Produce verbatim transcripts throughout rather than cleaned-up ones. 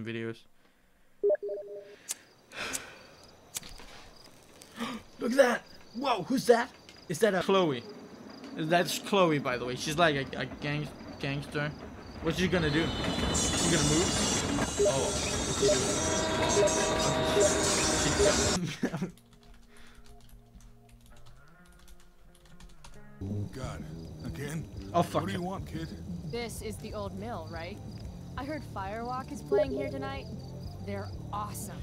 videos. Look at that! Whoa, who's that? Is that a Chloe? That's Chloe, by the way. She's like a, a gang gangster. What's she gonna do? She gonna move? Oh, God, again? Oh fuck! What do you want, kid? This is the old mill, right? I heard Firewalk is playing here tonight. They're awesome.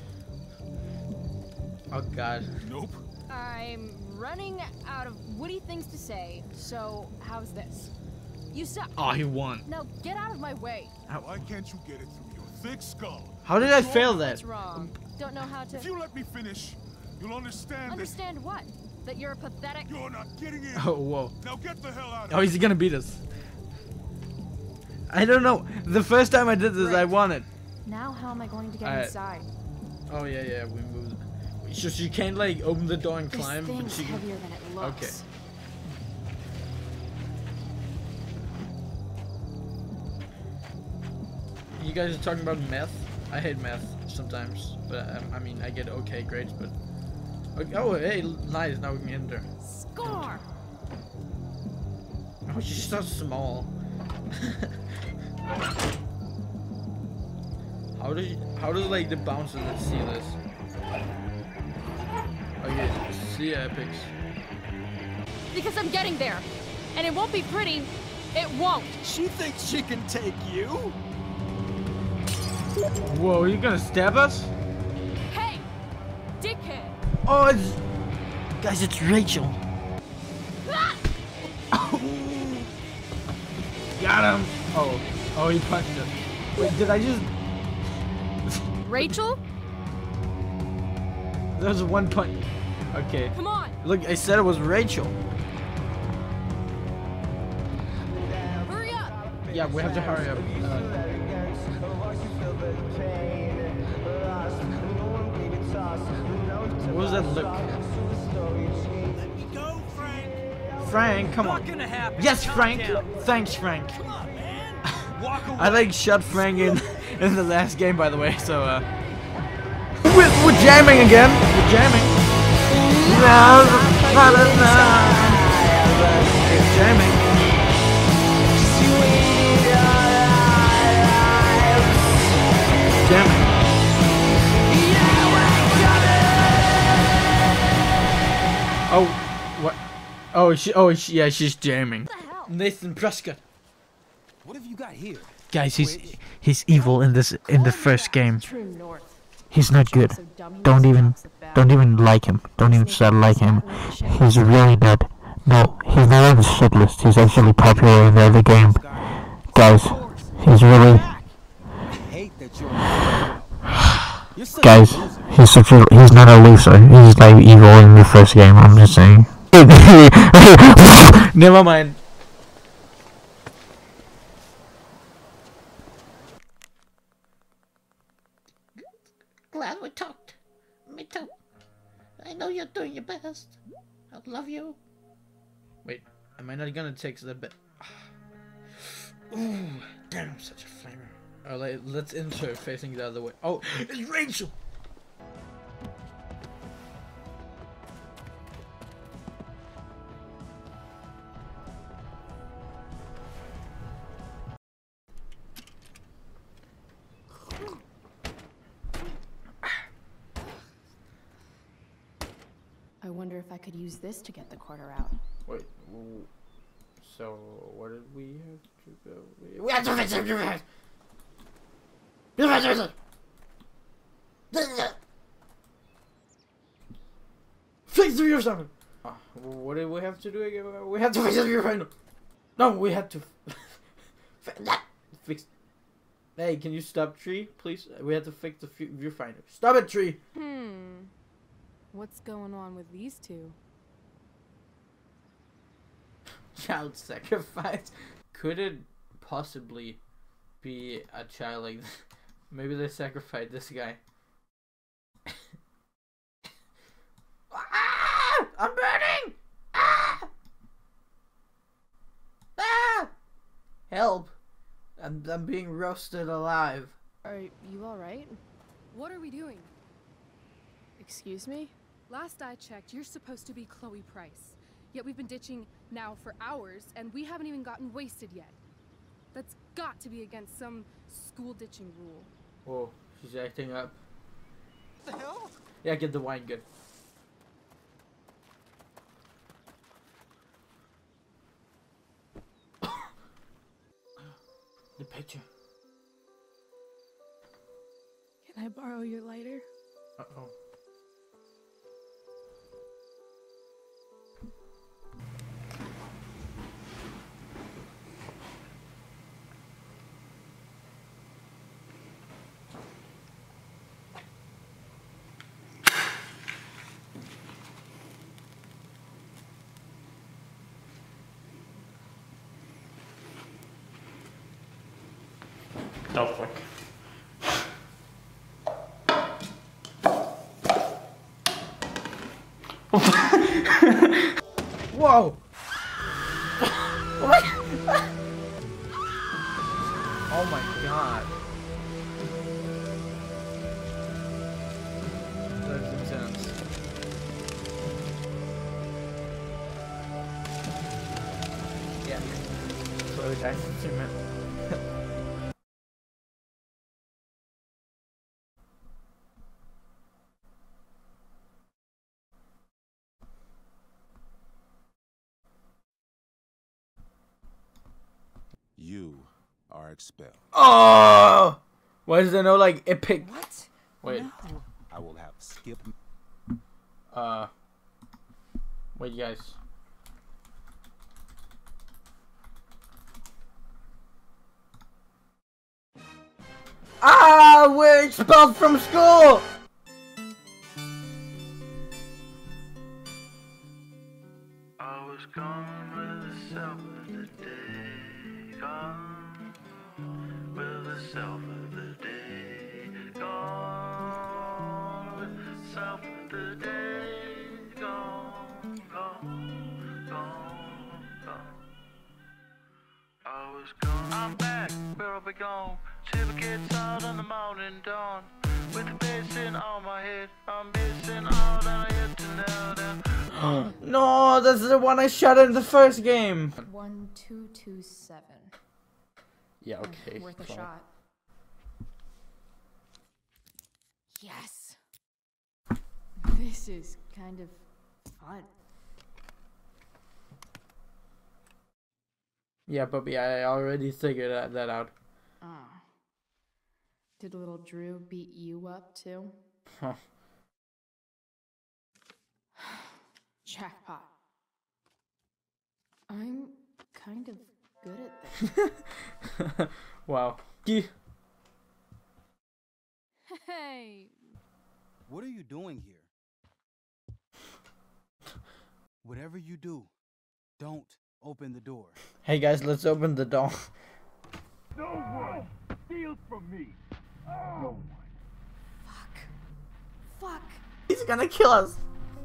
Oh god. Nope. I'm running out of witty things to say, so how's this? You suck. Oh, he won. Now get out of my way. Why can't you get it through your thick skull? How did I fail that? What's wrong? Don't know how to. If you let me finish, you'll understand. Understand what? That you're a pathetic. You're not getting in. Oh whoa. Now get the hell out of Oh, he's gonna beat us. I don't know. The first time I did this, Great. I won it. Now how am I going to get Alright. inside? Oh yeah, yeah. We moved. So she can't like open the door and This climb, but thing's she can. heavier than it looks. Okay. You guys are talking about math. I hate math sometimes, but um, I mean I get okay grades. But okay, oh hey, nice. Now we can enter. Score! Oh, she's so small. how does how does like the bouncers see this? Okay, see epics. Because I'm getting there, and it won't be pretty. It won't. She thinks she can take you? Whoa, are you gonna stab us? Hey, dickhead! Oh, it's guys, it's Rachel. Ah! Got him. Oh, oh, he punched us. Wait, did I just? Rachel, There was one punch. Okay. come on! Look, I said it was Rachel. Hurry up! Yeah, we have to hurry up. Uh, what was that look? Let me go, Frank. Frank, come Not on. gonna happen. Yes, Calm Frank. down. Thanks, Frank. Come on, man. Walk away. I like shot Frank in in the last game, by the way. So uh, we're, we're jamming again. We're jamming. No, no, no, no. We're jamming. Jamming. Oh, what? Oh, she. Oh, she, yeah, she's jamming. What the hell? Nathan Prescott. What have you got here? Guys, he's he's evil in this in the first game. True north. He's not good. So dumb he Don't knows even he talks about. don't even like him. Don't even start like him. He's really bad. No, he's not on the shit list. He's actually popular in the other game. Guys, he's really I hate that you're. You're such guys. a loser. He's such a he's not a loser. He's like evil in the first game. I'm just saying. Never mind. Glad we talked. Me too. I know you're doing your best. I love you. Wait, am I not gonna take the bit? Ooh, damn, I'm such a flamer. Alright, let's insert facing the other way. Oh, it's Rachel! I wonder if I could use this to get the quarter out. Wait, w- so what did we have to go? We have to fix it! Fix the viewfinder! Uh, what did we have to do again? We have to fix the viewfinder! No, we had to fix. Hey, can you stop, tree, please? We have to fix the view- viewfinder. Stop it, tree! Hmm. What's going on with these two? Child sacrifice. Could it possibly be a child like this? Maybe they sacrificed this guy. Ah! I'm burning! Ah! Ah! Help! I'm I'm being roasted alive. Are you alright? What are we doing? Excuse me? Last I checked, you're supposed to be Chloe Price. Yet we've been ditching now for hours, and we haven't even gotten wasted yet. That's got to be against some school ditching rule. Whoa, she's acting up. What the hell? Yeah, get the wine good. The picture. Can I borrow your lighter? Uh-oh. Oh, fuck. Whoa! What? Oh my god. That's intense. Yeah. So that's instrument. You are expelled. Oh! Why does there no like epic? What? Wait. No. I will have Skip. Uh. Wait, guys. Ah! We're expelled from school! I was gone with the self of the day, gone with the self of the day, gone with the self of the day, gone, gone, gone, gone. I was gone, I'm back, where I'll be gone, till it gets out on the morning dawn, with the bass in on my head, I'm missing all that I had to know now. No, that's the one I shot in the first game. One two two seven. Yeah, okay. Worth a fine. shot. Yes. This is kind of fun. Yeah, Bubby, I already figured that, that out. Oh. Did little Drew beat you up too? Huh. Jackpot. I'm kind of good at this. Wow. Gee. Hey. What are you doing here? Whatever you do, don't open the door. Hey guys, let's open the door. No one steals from me. No one. Fuck. Fuck. He's gonna kill us.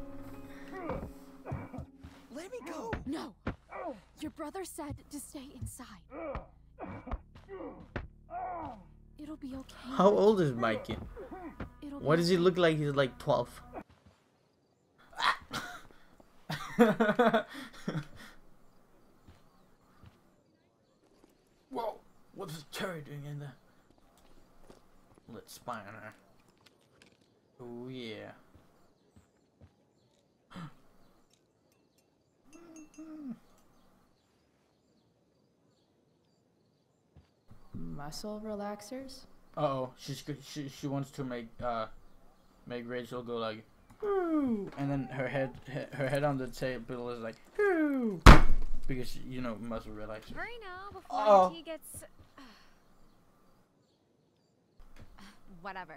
Let me go. No. Your brother said to stay inside. It'll be okay. How old is Mikey? It'll Why be does he okay. look like he's like twelve? Whoa! What's Cherry doing in there? Let's spy on her. Oh yeah. Muscle relaxers? Uh oh, she's go- she she wants to make uh make Rachel go like, "Woo," and then her head he- her head on the table is like, "Woo," because you know muscle relaxers. Hurry now before Oh. he gets. Whatever.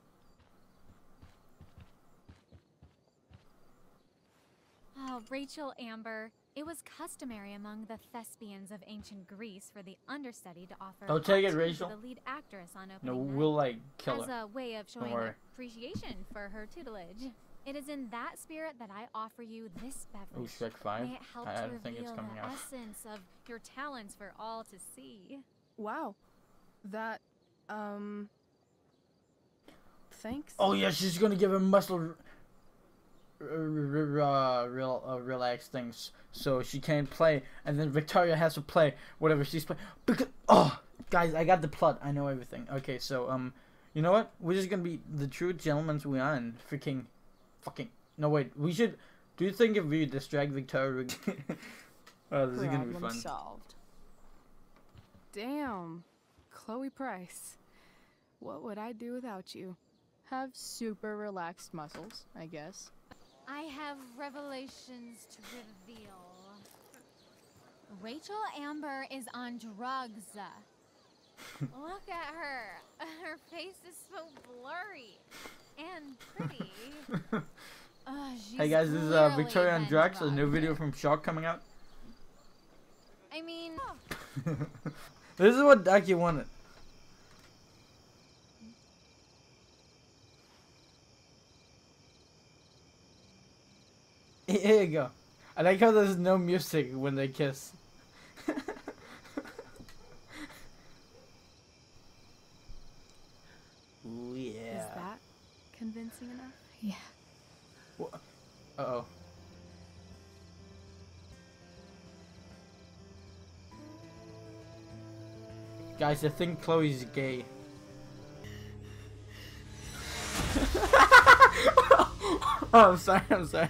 Oh, Rachel Amber. It was customary among the thespians of ancient Greece for the understudy to offer Don't take it, hot tea Rachel. to the lead actress on No, opening night we'll like kill as her. a way of showing worry. appreciation for her tutelage. It is in that spirit that I offer you this Oh, beverage. Shrek five? May it help I, I to don't think it's reveal coming the out. essence of your talents for all to see. Wow. That, um, thanks. Oh yeah, she's gonna give him muscle uh, real uh, relaxed things, so she can't play, and then Victoria has to play whatever she's playing. Because oh, guys, I got the plot. I know everything. Okay, so um, you know what? We're just gonna be the true gentlemen we are, and freaking, fucking. No wait, we should. Do you think if we distract Victoria, oh, this is gonna be fun. Solved. Damn, Chloe Price. What would I do without you? Have super relaxed muscles, I guess. I have revelations to reveal. Rachel Amber is on drugs. Look at her. Her face is so blurry and pretty. uh, Hey guys, this is uh, Victoria on drugs. A new video from ShorK coming out. I mean, this is what Ducky wanted. Here you go. I like how there's no music when they kiss. Ooh, yeah. Is that convincing enough? Yeah. Uh oh. Guys, I think Chloe's gay. Oh, I'm sorry, I'm sorry.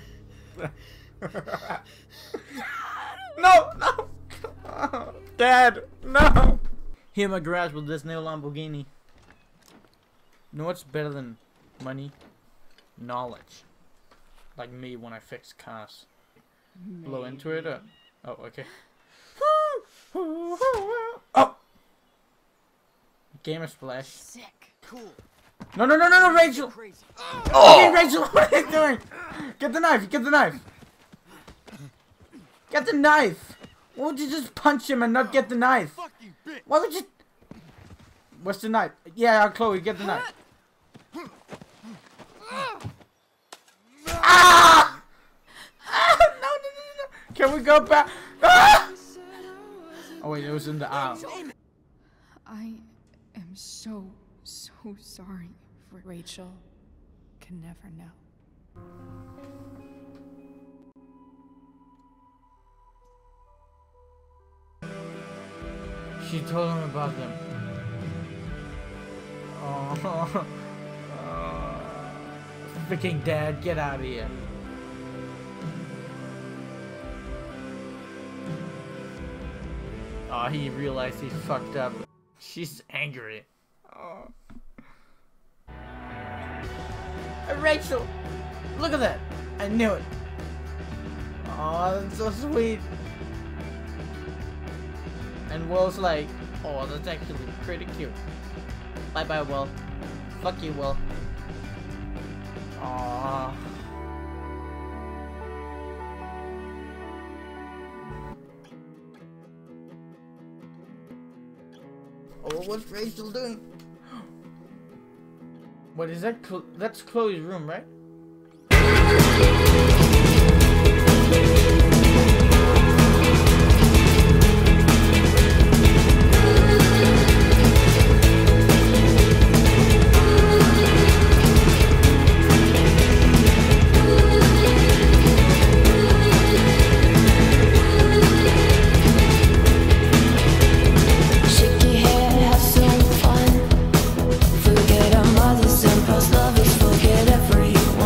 No, no! Oh, Dad, no! Here in my garage with this new Lamborghini. You know what's better than money? Knowledge. Like me when I fix cars. Maybe. Blow into it or... Oh, okay. Oh! Gamer splash. Sick. Cool. No, no, no, no, no, Rachel! Crazy. Oh! Hey, Rachel, what are you doing? Get the knife, get the knife! Get the knife! Why would you just punch him and not get the knife? Why would you... What's the knife? Yeah, Chloe, get the knife. Ah! Ah! No, no, no, no, no. Can we go back? Ah! Oh wait, it was in the arm. I am so, so sorry for Rachel. Can never know. She told him about them. Oh, oh. Freaking Dad, get out of here. Oh, he realized he fucked up. She's angry. Oh. Hey, Rachel, look at that. I knew it. Oh, that's so sweet. And Will's like, oh, that's actually pretty cute. Bye bye, Will. Fuck you, Will. Aww. Oh, what's Rachel doing? What is that? Chlo- that's Chloe's room, right? Forget our mothers and past lovers, forget everyone.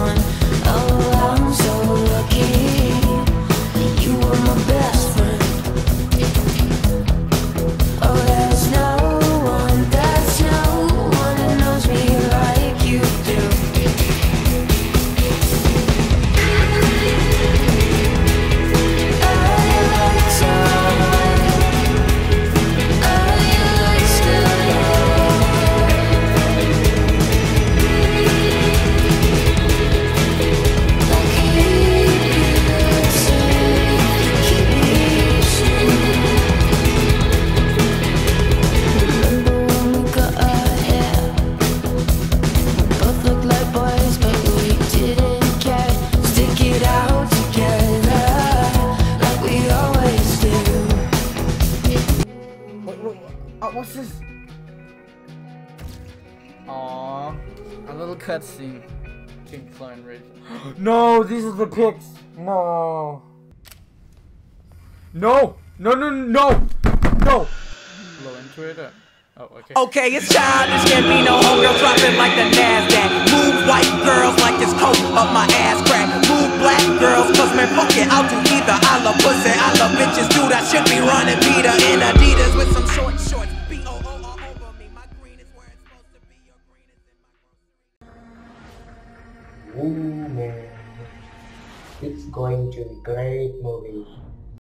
little cutscene. King Klein Raven. No, these are the pics. No. No. No, no, no. No. Blow into it. Uh, oh, okay. Okay, it's childish, can't be no homegirl dropping like the NASDAQ. Move white girls like this coat up my ass crack. Move black girls, cause man, fuck it, I'll do either. I love pussy, I love bitches, dude, I should be running Peter in Adidas with some short shorts. B O O all over me, my green is where it's supposed to be, your green is in my Ooh, man. It's going to be a great movie.